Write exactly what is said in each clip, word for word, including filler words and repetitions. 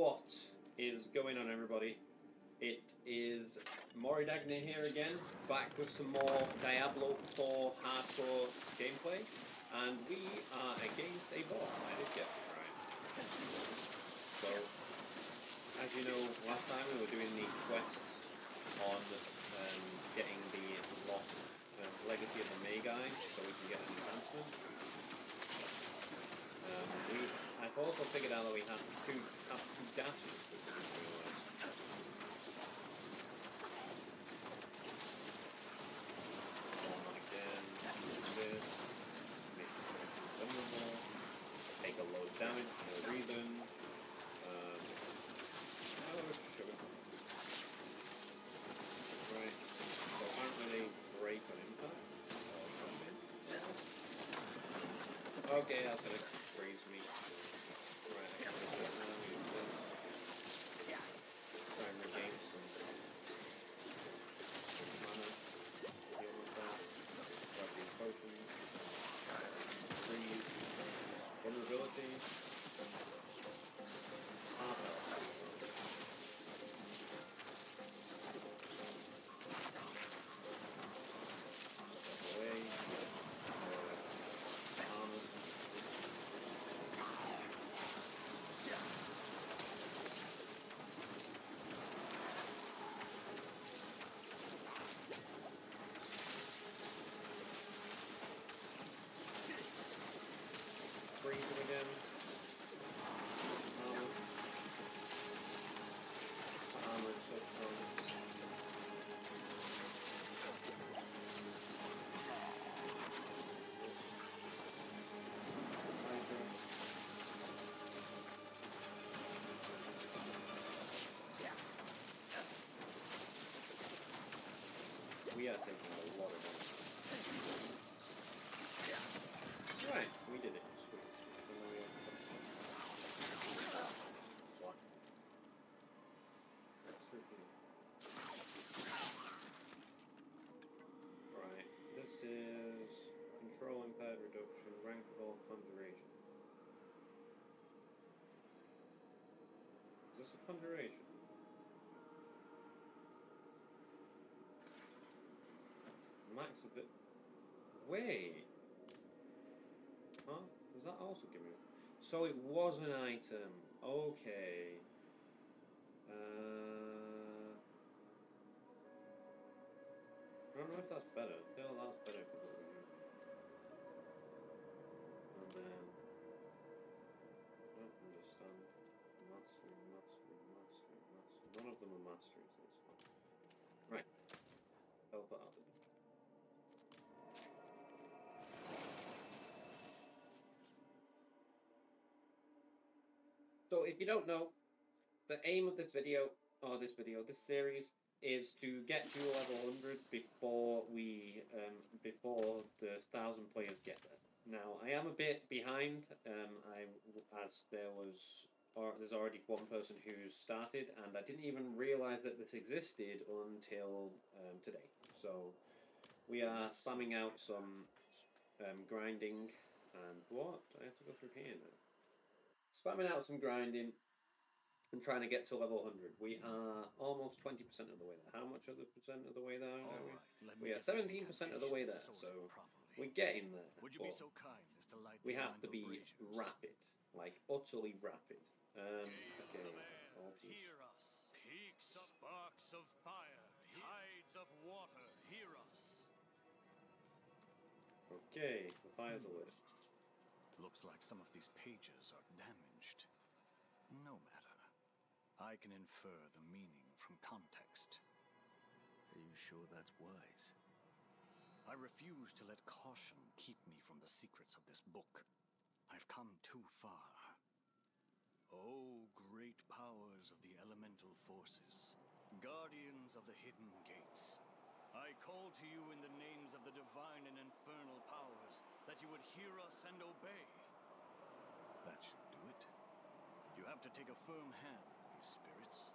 What is going on, everybody? It is Moridagna here again, back with some more Diablo four hardcore gameplay, and we are against a boss. I did guess it right. So, as you know, last time we were doing the quests on um, getting the lost uh, Legacy of the Magi, so we can get an enhancement. Um, we, I've also figured out that we have two, have two dashes, which I didn't realise. Spawn on again, do this, make it vulnerable, take a load of damage for no reason. Um, oh, sugar. Right, so aren't really break on impact. Okay, that's gonna freeze me. Right, I can use this now, use this. Try and regain some mana. Deal with that. Grab these potions. Freeze. Vulnerability. Half health. Step away. Freeze it again. Armor. Armor is so strong. We are taking a lot of damage. Right, we did it. Sweet. What? That's repeating. Right, this is control impaired reduction, rank of all conjuration. Is this a conjuration? Max a bit. Wait! Huh? Does that also give me... So it was an item. Okay. Uh... I don't know if that's better. I feel that's better for what we're using. And then... I don't understand. Mastery, mastery, mastery, mastery. None of them are mastery, so it's fine. Right. Help it out. So if you don't know, the aim of this video, or this video, this series, is to get to level one hundred before we, um, before the thousand players get there. Now, I am a bit behind, um, I, as there was, or there's already one person who's started, and I didn't even realise that this existed until um, today. So, we are spamming out some um, grinding, and what? I have to go through here now. Spamming out some grinding and trying to get to level one hundred. We are almost twenty percent of the way there. How much of the percent of the way there are we? Right, we are seventeen percent of the way there, so we're getting there. Would you be so kind as to light we have to be braziers. Rapid, like utterly rapid. Um, okay. Oh, hear us. Peaks of sparks of fire, tides of water, hear us. Okay, the fire's hmm. lit. Looks like some of these pages are damaged. No matter. I can infer the meaning from context. Are you sure that's wise? I refuse to let caution keep me from the secrets of this book. I've come too far. Oh, great powers of the elemental forces, guardians of the hidden gates. I call to you in the names of the divine and infernal powers, that you would hear us and obey. That should do it. You have to take a firm hand with these spirits.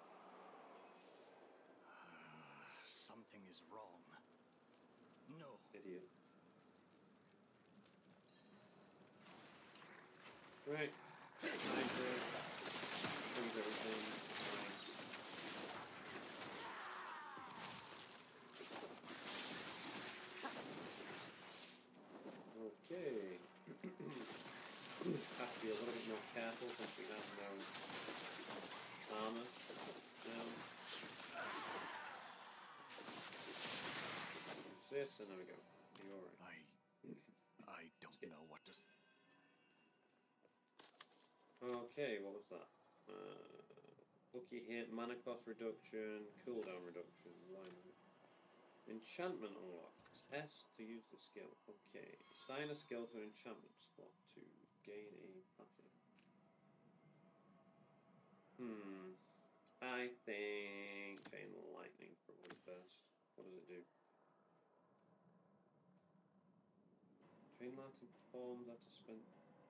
Something is wrong. No. Idiot. Right. Time for freezer. this, and there we go. You're alright. I... I don't know what to... s- Okay, what was that? Uh, lucky hit, mana cost reduction, cooldown reduction, alignment. Enchantment unlocks. S to use the skill. Okay. Assign a skill to an enchantment slot to gain a passive. Hmm. I think Chain Lightning probably best. What does it do? Chain Lightning performs after spent.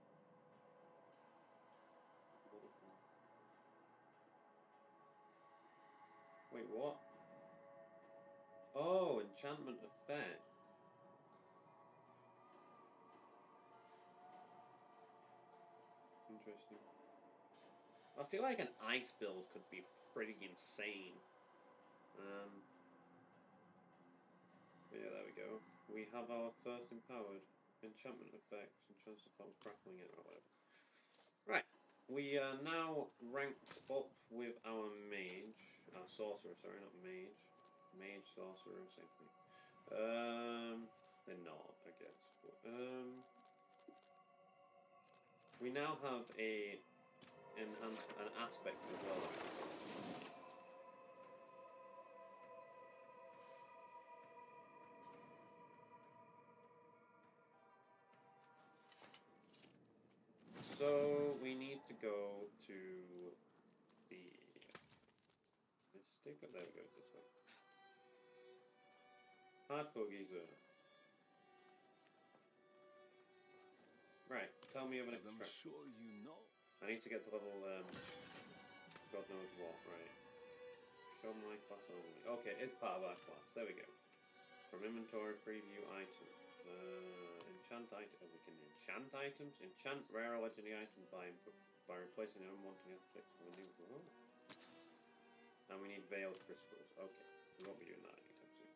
Wait, what? Oh, enchantment effect. Interesting. I feel like an ice build could be pretty insane. Um, but yeah, there we go. We have our first empowered enchantment effects and chance to fall crackling it or whatever. Right. We are now ranked up with our mage, our sorcerer, sorry, not mage. Mage, sorcerer, same thing. Um, they're not, I guess. But, um, we now have a enhance an aspect as well. So we need to go to the Mystic. There we go. This way. Hardcore geezer. Right. Tell me of an As I'm extract. sure you know. I need to get to level. Um, God knows what. Right. Show my class only. Okay, it's part of our class. There we go. From inventory preview item. Uh, enchant item. We can enchant items. Enchant rare or legendary items by by replacing an unwanted aspect with a new. Oh. And we need veiled crystals. Okay, we won't be doing that anytime soon.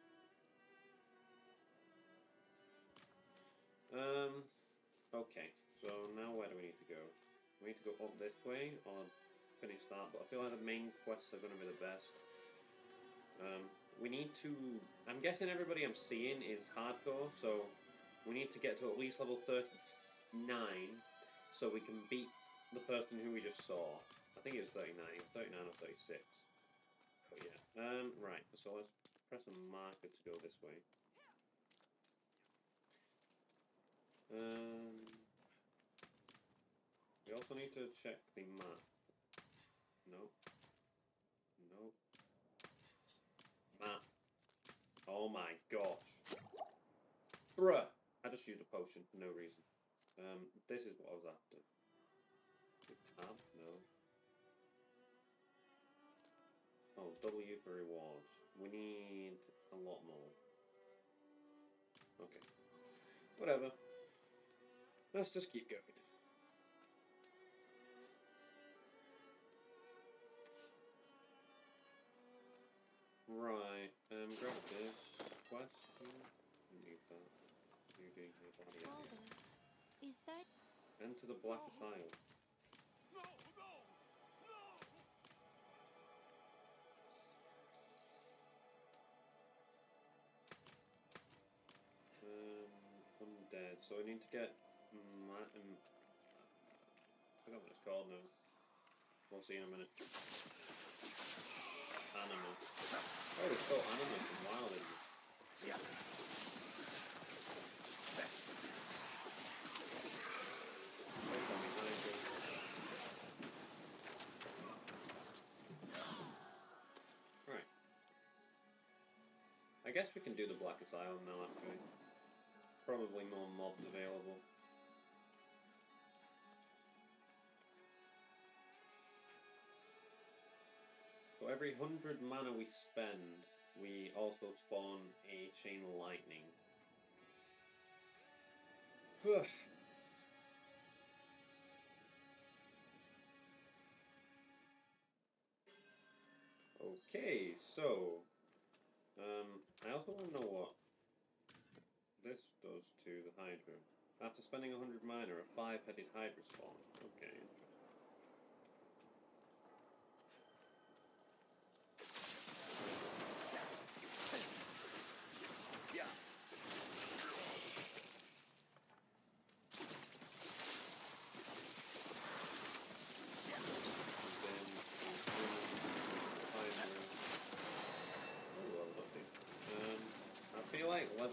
Um. Okay. So now where do we need to go? We need to go up this way or finish that. But I feel like the main quests are going to be the best. Um. We need to. I'm guessing everybody I'm seeing is hardcore, so we need to get to at least level thirty-nine so we can beat the person who we just saw. I think it was thirty-nine, thirty-nine or thirty-six. But yeah. Um, right, so let's press a marker to go this way. Um, we also need to check the map. Nope. Nope. Map. Oh my gosh. Bruh! I just used a potion for no reason. Um, this is what I was after. The tab? No. Oh, W for rewards. We need a lot more. Okay. Whatever. Let's just keep going. Right, um, grab this. Quest. You need that. You do need that. Yeah. Father, is that... Enter the Black Asylum. No, no, no! Um, undead. So I need to get. Ma um, I forgot what it's called now. We'll see in a minute. Animus. Oh, it's called Animus and Wild, isn't it? Yeah. Based on behind you. Right. I guess we can do the Black Asylum now, actually. Probably more mobs available. So every hundred mana we spend, we also spawn a Chain of Lightning. Okay, so um, I also want to know what this does to the Hydra. After spending a hundred mana, a five-headed Hydra spawn. Okay, interesting.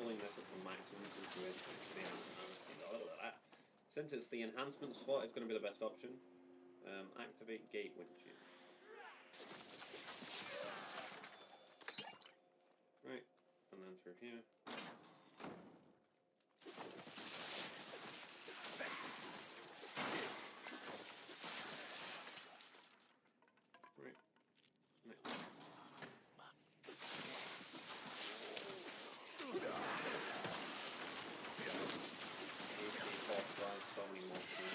leveling this up to maximum since it's the enhancement. Since it's the enhancement slot, it's going to be the best option. Um, activate gate windshield. Right, and then through here. Right. Next. So many more things.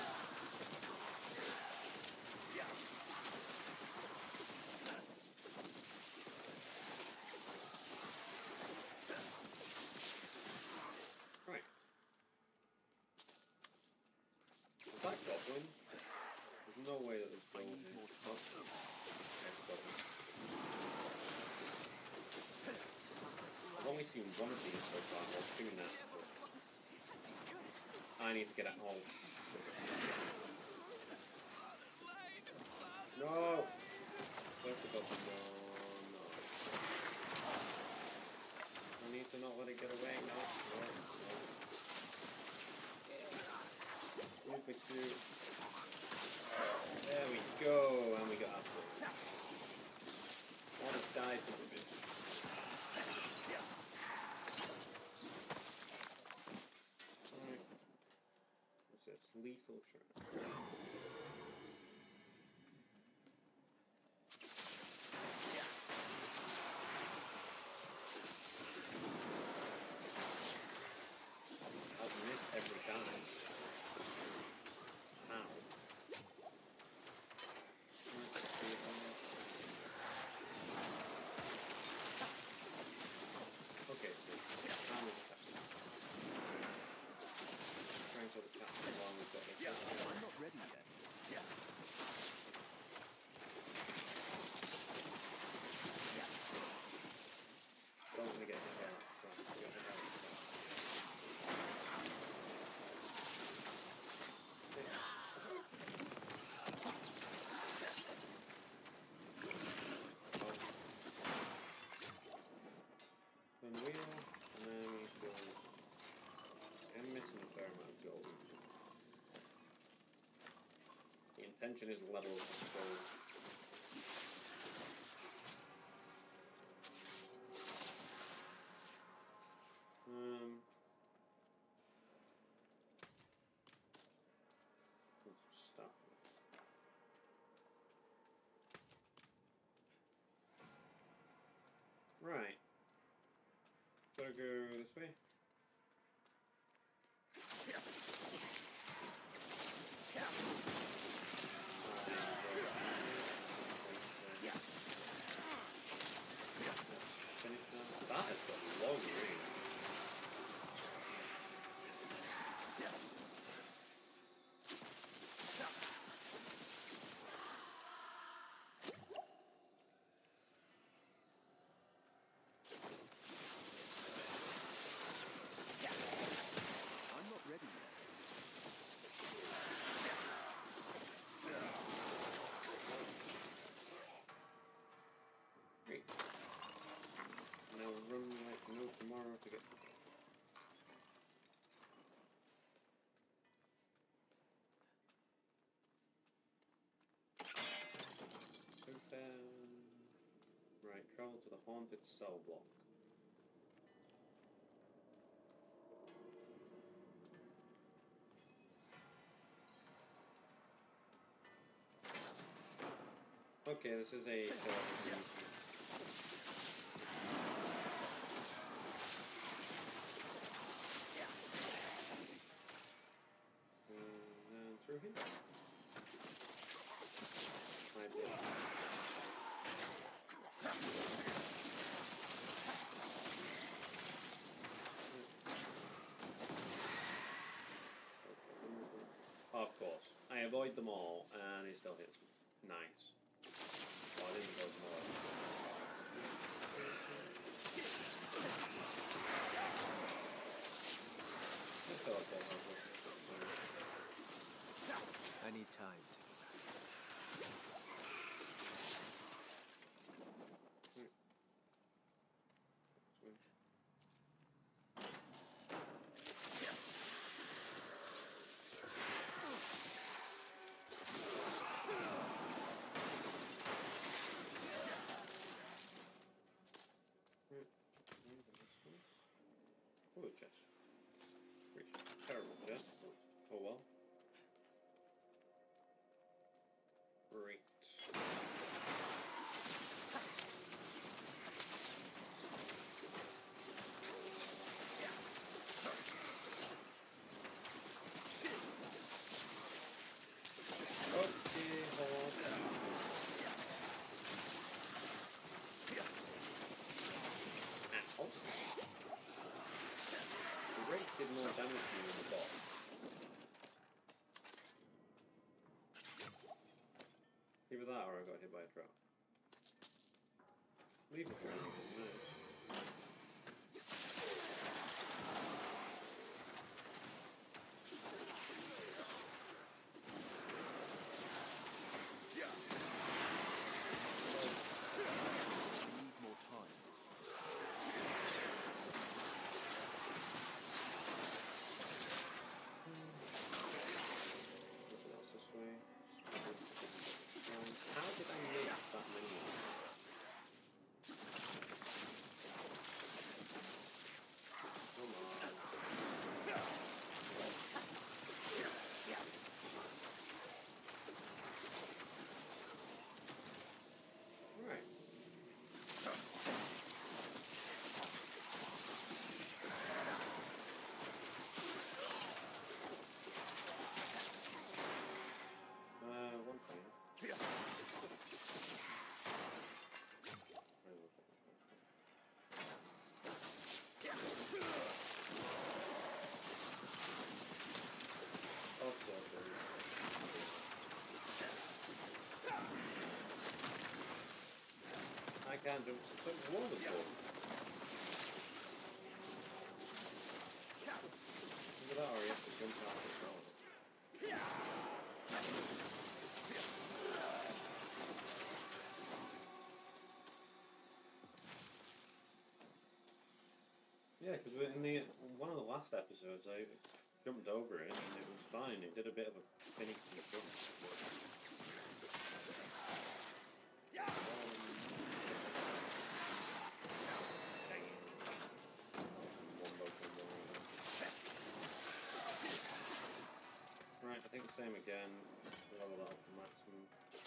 Right. That goblin. There's no way that this goblin is not. Next goblin. I've only seen one of these so far, or two now. I need to get at home. No! Where's the goblin? No, no. I need to not let it get away. No, no, no. Move me through. There we go, and we got after it. Almost died from the bitch. Lethal trap. I've missed every time. How? Okay, so how is that? Trying to the captain while we've got this. I'm not ready yet. Don't want to get hit out. Right, get hit out. Then wheel, and then we go. I'm missing a fair amount of gold. The intention is level up the gold. Um, let's stop. Right. Gotta go this way. Finish that. That has got long range. I'm not ready yet. Great. Now run like no tomorrow to get. Open. Right, travel to the haunted cell block. Okay, this is a. Uh, and then through here. I did. Of course. I avoid them all, and it still hits me. Nice. Oh, I didn't avoid them all. I still have full health. I need time to get back. Great. Okay, hold on. Ow. The Wraith did more damage to you in the boss. Either that or I got hit by a trap. Leave the trap, nice. Need more time. Nothing else this way. Um, how did I miss that many? Come on. Right. Uh, one thing. Where was it? Oh, God, there it is. I can't jump so one of them. Look at that, or you have to jump out the front. Yeah, because in the one of the last episodes, I jumped over it and it was fine. It did a bit of a finicky jump. Right, I think the same again. Level that up to maximum.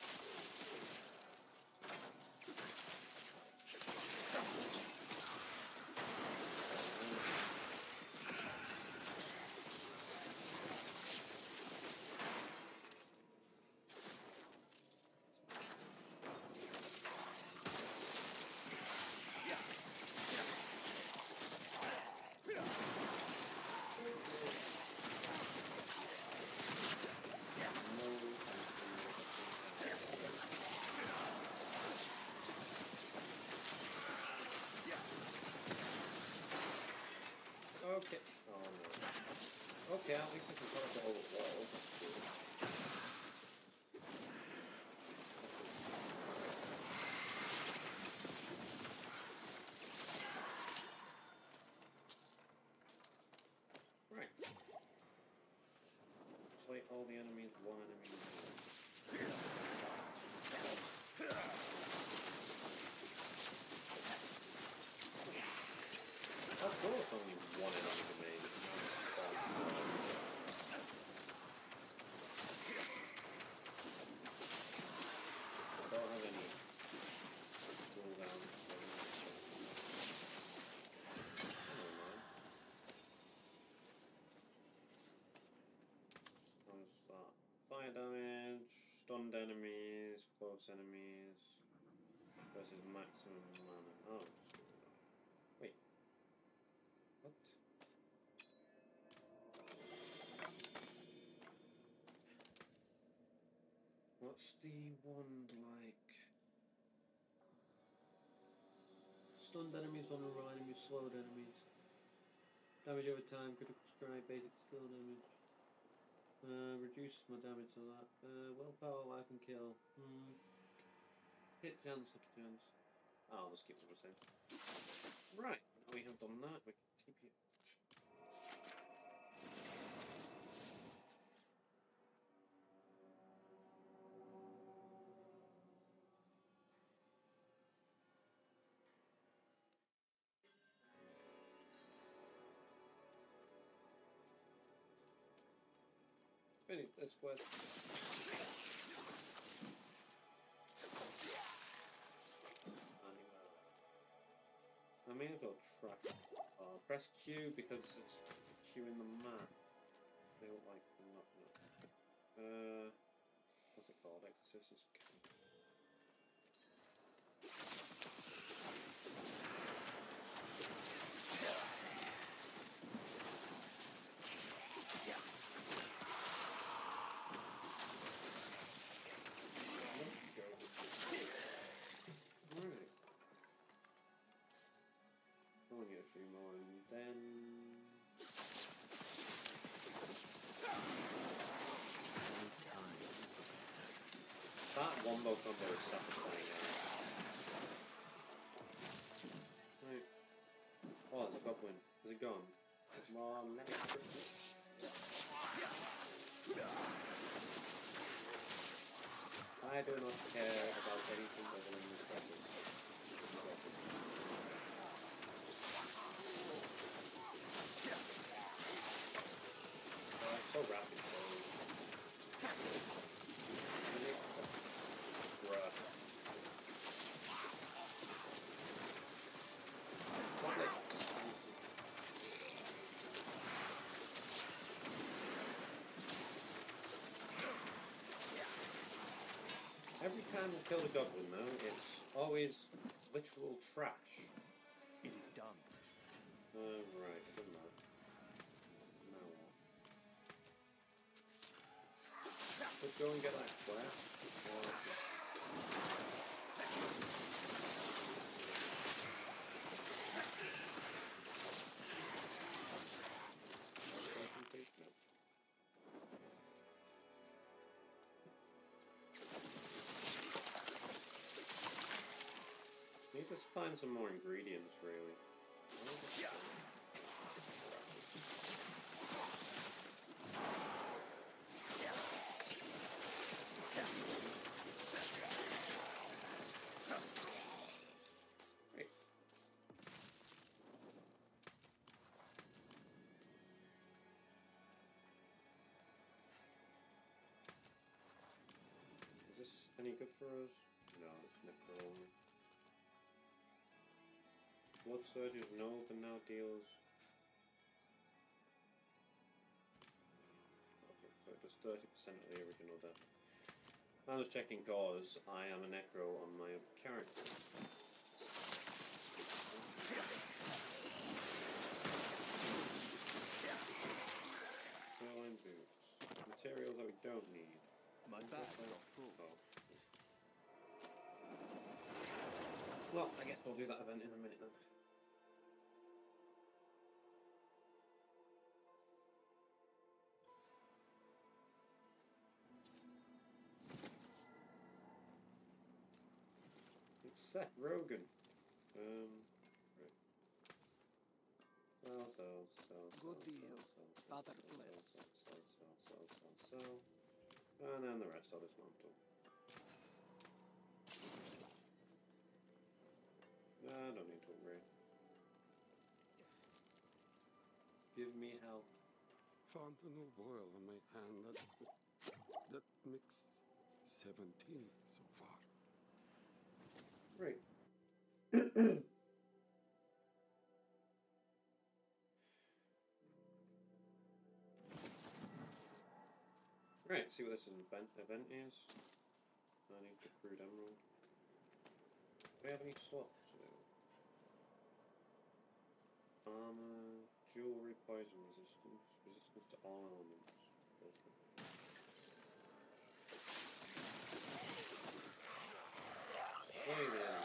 Okay. Oh no. Okay, at least I can put up the whole wall. That's good. Right. Slay all the enemies, one enemy. Of course, only one enemy remains. I don't have any cooldowns. Never mind. How's that? Fire damage, stunned enemies, close enemies, versus maximum mana. Oh, just wait. What? What's the wand like? Stunned enemies, vulnerable enemies, slowed enemies. Damage over time, critical strike, basic skill damage. Uh, reduces my damage to that. Uh, willpower, life and kill. Hmm. Hit chance, lucky chance. Oh, I'll just keep what I'm saying. Right, now we have done that, we can T P it. Finish this quest. may as well try. Uh, press Q because it's Q in the map. They look like not not. Uh, what's it called? Exorcist. Only a few more and then... That wombo combo is satisfying now. Right. Oh, there's a goblin. Is it gone? Come on, let me grip it. I do not care about anything other than this weapon. So rapid, so... Bruh. Every time we kill a goblin, though, it's always literal trash. It is done. Oh, right, it doesn't matter. Now what? Let's go and get that square. Oh, need to find some more ingredients, really. Yeah. Right. Is this any good for us? No, it's nectar only. Blood surges, no, but now deals. Okay, so it does thirty percent of the original death. I'm just checking cause I am a necro on my character. Line boots. Materials that we don't need. My bags are full. Oh. Well, I guess we'll do that event in a minute then. It's Seth Rogen. Um, right. Sell, sell, sell, Good sell, deal. sell, sell, Father sell, bless. sell, sell, sell, sell, sell, sell. And then the rest I'll dismantle. No, I don't need to upgrade. Give me help. Found a new boil on my hand that that makes seventeen so far. Right. Right, see what this event, event is. I need the crude emerald. Do we have any slots? Armor, jewelry, poison resistance, resistance to all elements. Slay them.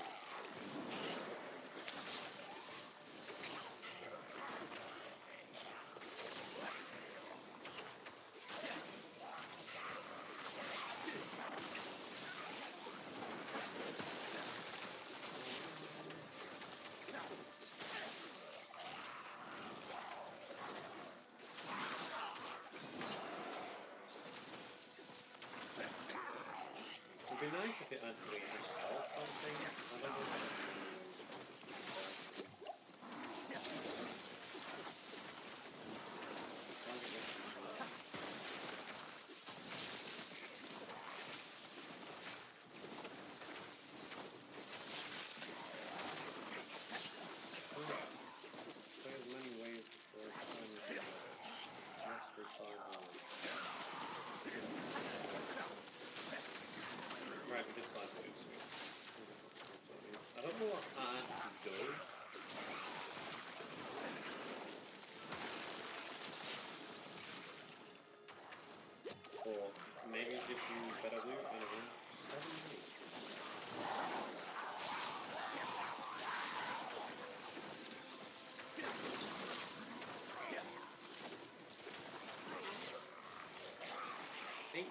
It'd be nice if it actually had health, I think. I don't know if it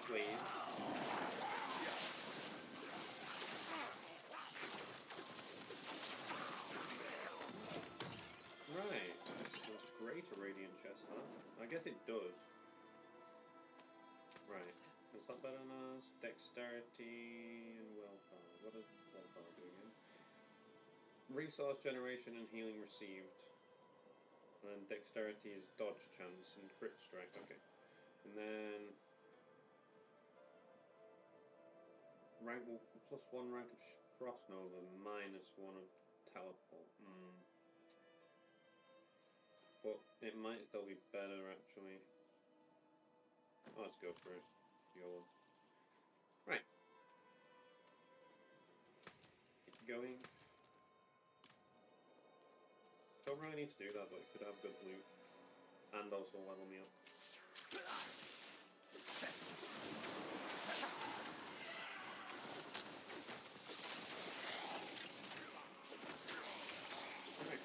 waves. Right. That's great, a radiant chest, that. I guess it does. Right. Is that better than us? Dexterity and willpower. What does willpower do again? Resource generation and healing received. And then dexterity is dodge chance and crit strike. Okay. And then rank plus one rank of Frost Nova, minus one of teleport. Mm. But it might still be better actually. Oh, let's go for it. Your right. Keep going. Don't really need to do that, but it could have good loot and also level me up. Right.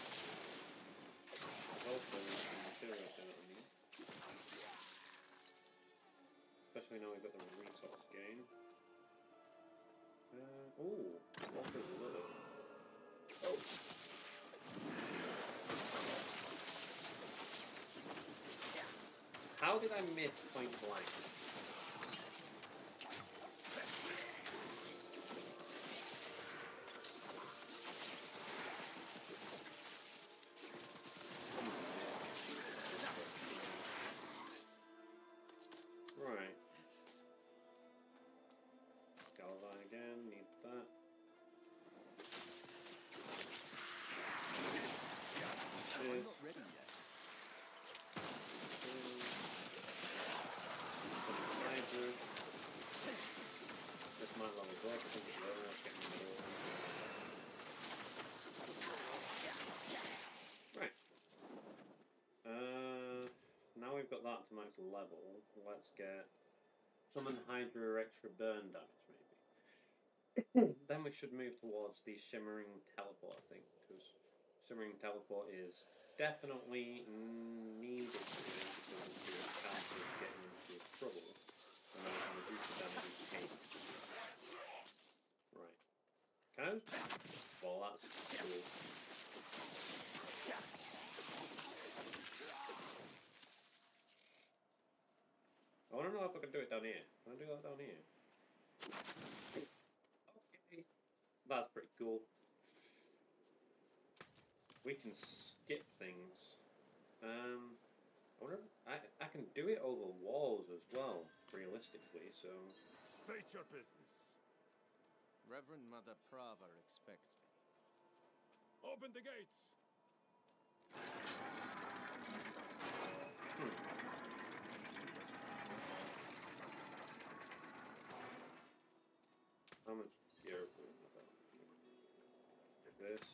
Also, some materials in it on me. Especially now we've got the resource gain. Uh, ooh, also leather. Oh! How did I miss point blank? Right. Galvan again, need that. I'm not ready yet. This might long as well, I think it's low, let's get in the middle. Right. Uh, now we've got that to max level, let's get summon Hydra extra burn damage maybe. Then we should move towards the Shimmering Teleport, I think, because Shimmering Teleport is definitely needed because your chance of getting into trouble. And then I can reduce the damage each game. Right. Can I just... Well, that's cool. I want to know if I can do it down here. Can I do that down here? Okay. That's pretty cool. We can skip things. Um... I wonder if I, I can do it over walls as well, realistically, so... State your business. Reverend Mother Prava expects me. Open the gates. Hmm. How much gear have we got? This.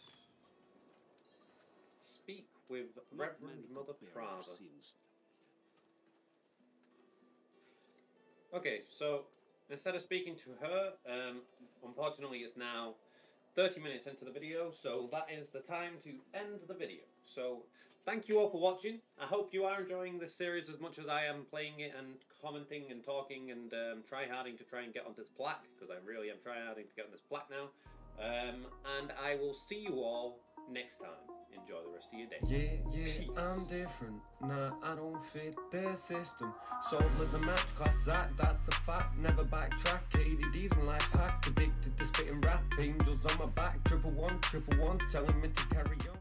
Speak with Reverend Mother Prava. Okay, so instead of speaking to her, um, unfortunately it's now thirty minutes into the video, so that is the time to end the video. So, thank you all for watching. I hope you are enjoying this series as much as I am playing it and commenting and talking and um, try-harding to try and get onto this plaque, because I really am try-harding to get on this plaque now. Um, and I will see you all next time. Enjoy the rest of your day. Yeah, yeah, Peace. I'm different. Nah, I don't fit their system. So let the match class that, that's a fact. Never backtrack. A D D's my life hack. Addicted to spitting rap. Angels on my back. Triple one, triple one. Telling me to carry on.